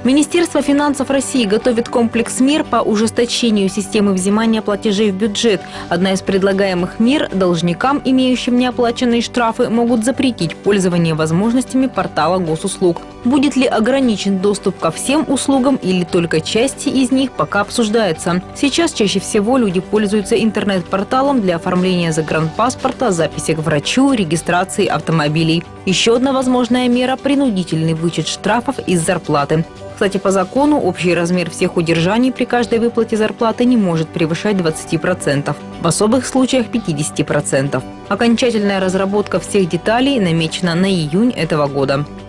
Министерство финансов России готовит комплекс мер по ужесточению системы взимания платежей в бюджет. Одна из предлагаемых мер – должникам, имеющим неоплаченные штрафы, могут запретить пользование возможностями портала госуслуг. Будет ли ограничен доступ ко всем услугам или только части из них, пока обсуждается. Сейчас чаще всего люди пользуются интернет-порталом для оформления загранпаспорта, записи к врачу, регистрации автомобилей. Еще одна возможная мера – принудительный вычет штрафов из зарплаты. Кстати, по закону общий размер всех удержаний при каждой выплате зарплаты не может превышать 20%, в особых случаях 50%. Окончательная разработка всех деталей намечена на июнь этого года.